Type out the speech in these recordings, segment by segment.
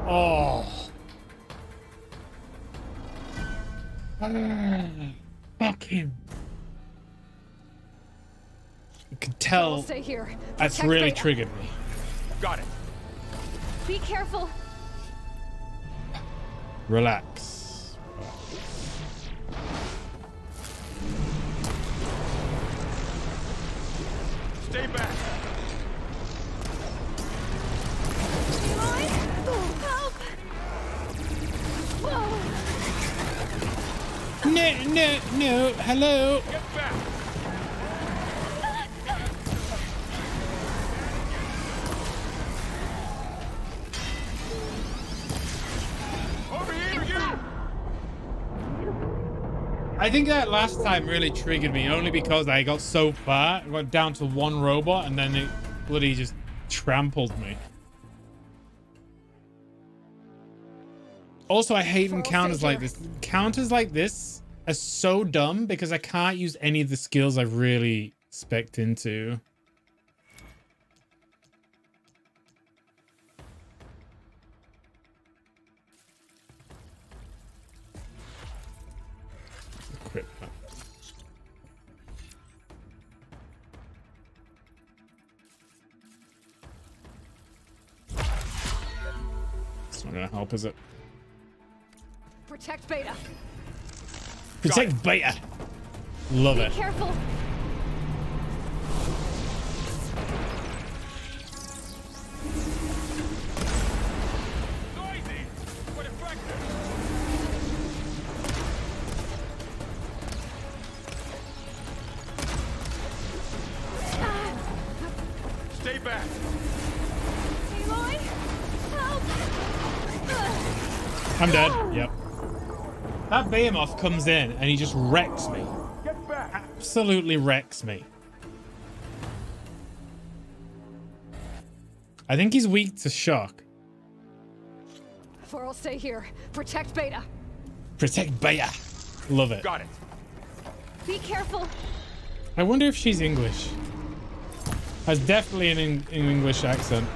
Oh. Fuck him. You can tell Stay here. that's Protect really Beta. triggered me. Got it. Be careful. Relax. Stay back. Aloy? Help! Whoa! No. Hello. Get back. Over here, you. I think that last time really triggered me only because I got so far. I got down to one robot and then it bloody just trampled me. Also, I hate encounters like this. Encounters like this are so dumb because I can't use any of the skills I've really spec'd into. Equip that. It's not gonna help, is it? Protect Beta. Protect Beta. Love Be it. careful. Noisy. What effective? Stay back. Aloy? Help! I'm dead. Yep. That Behemoth comes in and he just wrecks me. Get back. Absolutely wrecks me. I think he's weak to shock. For'll stay here. Protect Beta. Protect Beta. Love it. Got it. Be careful. I wonder if she's English. Has definitely an English accent.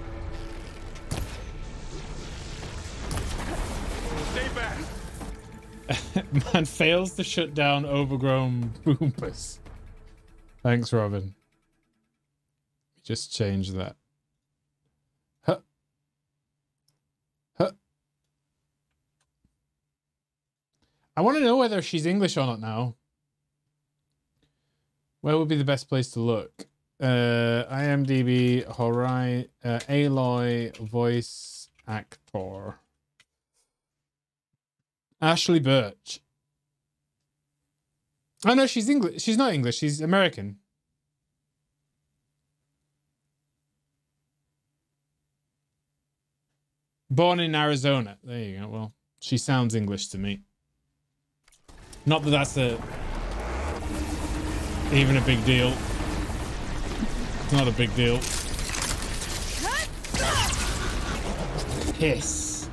Stay back. Man fails to shut down overgrown boomers. Thanks, Robin. Just change that. Huh. Huh. I want to know whether she's English or not now. Where would be the best place to look? IMDb, Aloy, voice actor. Ashley Birch. Oh no, she's English. She's not English. She's American. Born in Arizona. There you go. Well, she sounds English to me. Not that that's even a big deal. It's not a big deal. Piss.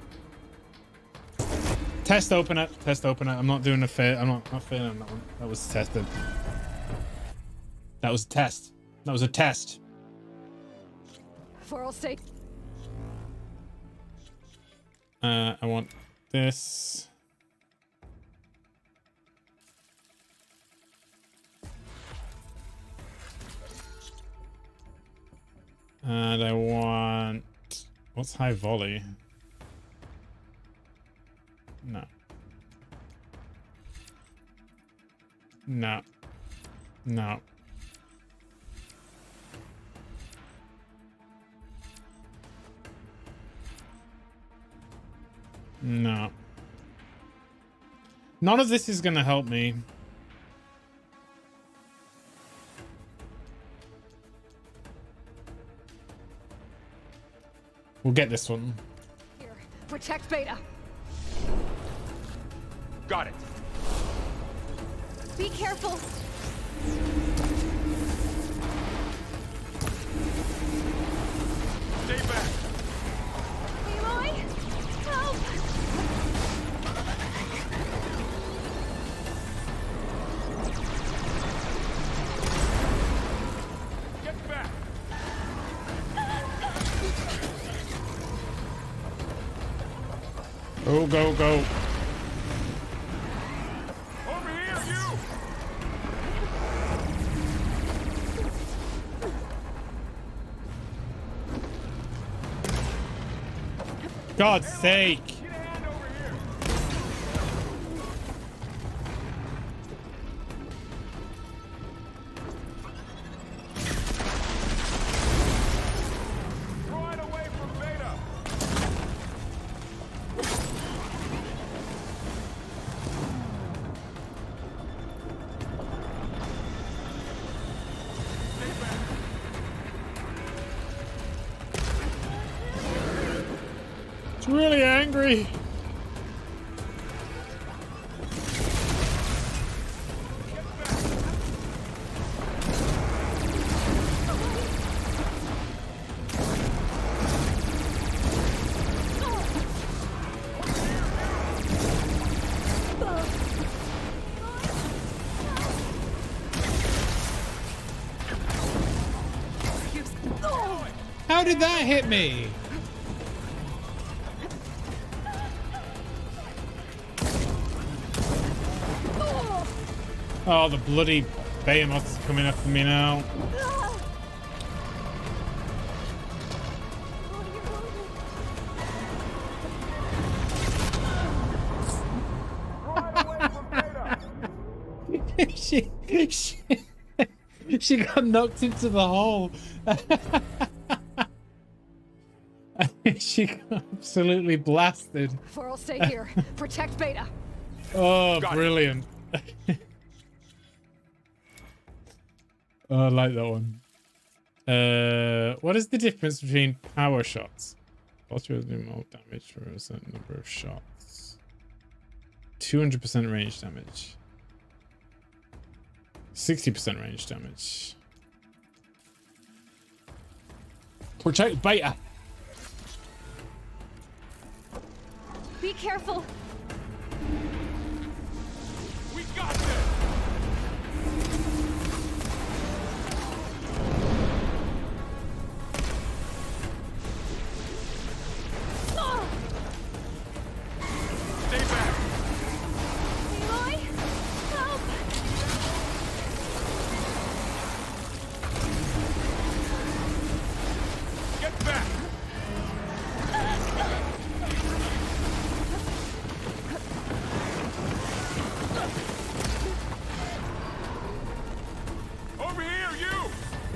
Test opener. Test opener. I'm not doing a fair. I'm not failing on that one. That was tested. That was a test. That was a test. For'll stay. I want this. And I want... What's high volley? No. No. No. No. None of this is going to help me. We'll get this one. Here. Protect Beta. Got it. Be careful. Stay back. Aloy? Help! Get back. Oh, go, go. Over here, you! God's sake. Get a hand over here! Throw it away from Beta! Stay back! It's really angry. How did that hit me? Oh, the bloody behemoth is coming after me now. she, she got knocked into the hole. She got absolutely blasted. For'll stay here. Protect Beta. Oh, Got it. brilliant. Oh, I like that one. What is the difference between power shots? Ultra do more damage for a certain number of shots. 200% range damage. 60% range damage. Protect Beta. Be careful. We got this! Ah! Stay back! Aloy, help! Get back! Over here, you!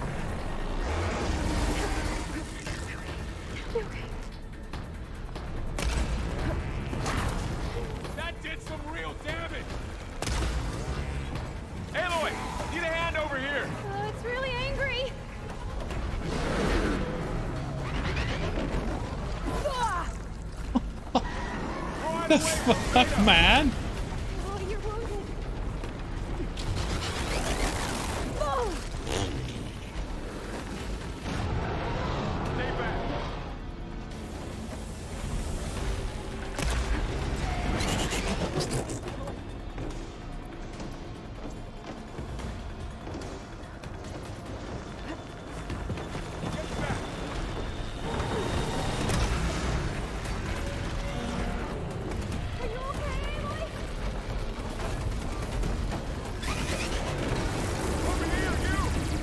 That did some real damage! Aloy, need a hand over here! It's really angry. Ah! Throw it The away from fuck, Beta. man? Oh, you're wounded. Oh! Stay back! Get back! Are you okay, Aloy? Over here, you!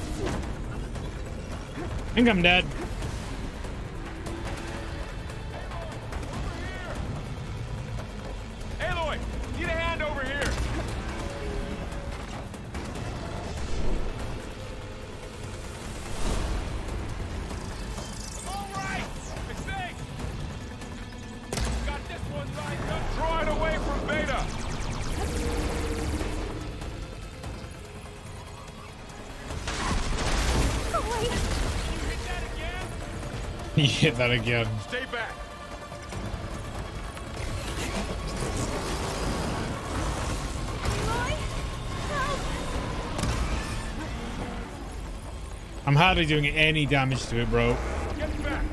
I think I'm dead. Aloy, need a hand over here! All right! I think! Got this one right. Draw it away from Beta! Oh, wait. You hit that again? You hit that again. Stay back! Aloy, help! I'm hardly doing any damage to it, bro. Get back!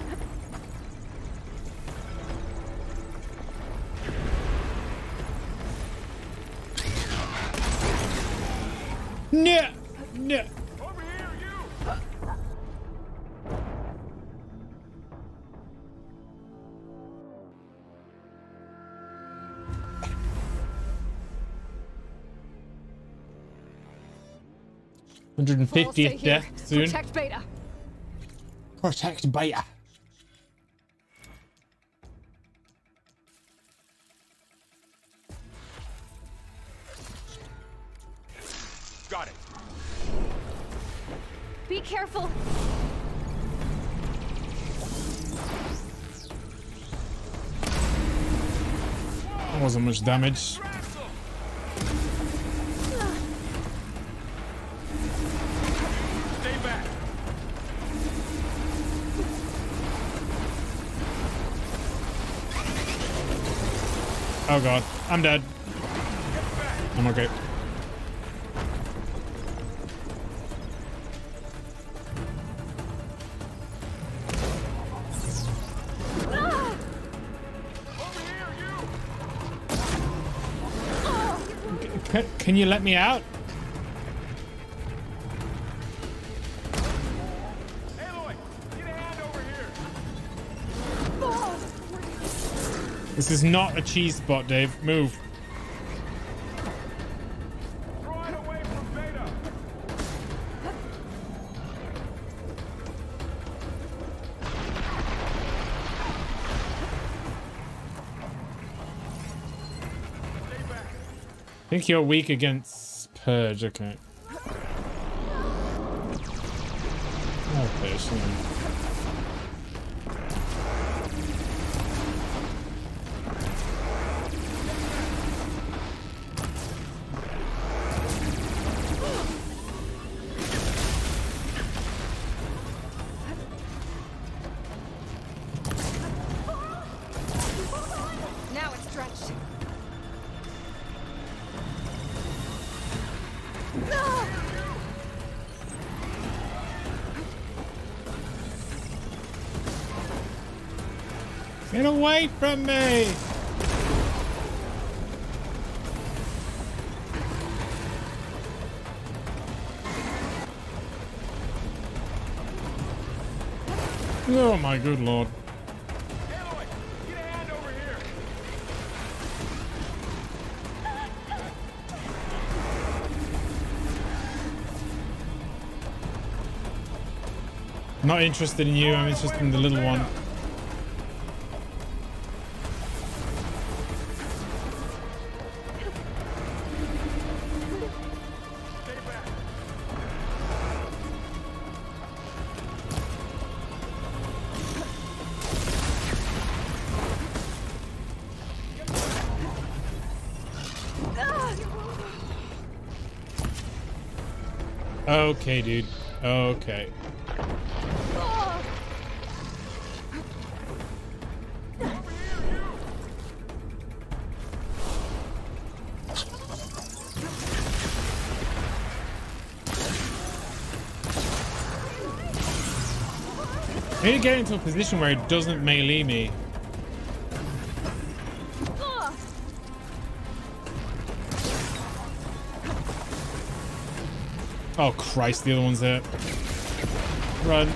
No, no. Over here, you! We'll stay 150th here. death soon. Protect Beta. Protect Beta. Got it. Be careful. That wasn't much damage. Stay back. Oh god, I'm dead. I'm okay. Can you let me out? Aloy, get a hand over here. This is not a cheese spot, Dave. Move. Drawing away from Beta. Stay back. I think you're weak against Purge. Okay. Okay, sure. Now it's stretched. Get away from me! Oh my good lord. Aloy, get a hand over here. I'm not interested in you, I'm interested in the little one. Stay back. Okay, dude. Okay. I need to get into a position where it doesn't melee me. Oh Christ, the other one's there. Run.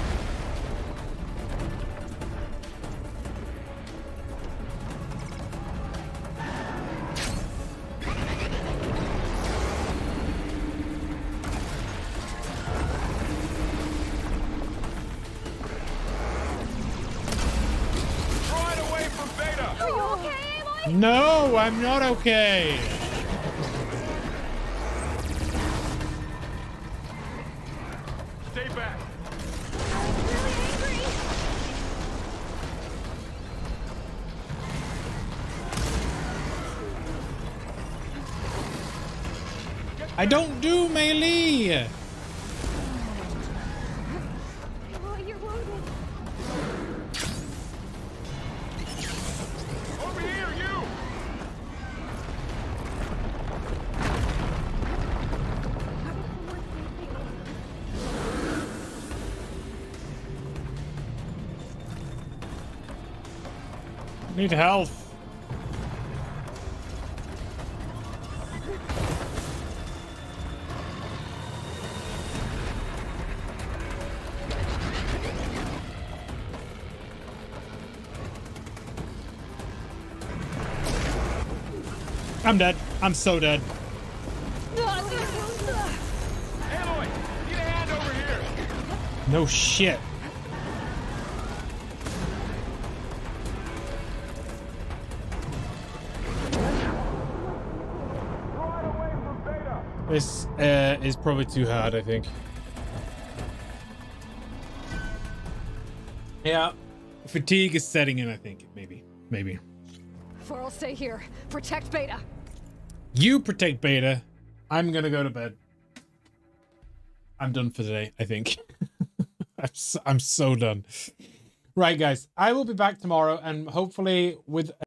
Drawing away from Beta. Are you okay, Aloy? No, I'm not okay. Stay back. I'm really angry. I don't do melee. Aloy, you're wounded. Over here, you. Need health. I'm dead. I'm so dead. Aloy, get a No shit. Right away from Beta. This is probably too hard, I think. Yeah. Fatigue is setting in, I think. Maybe. Maybe. Varl, stay here. Protect Beta. You protect Beta. I'm gonna go to bed. I'm done for today, I think. I'm so done. Right, guys. I will be back tomorrow, and hopefully with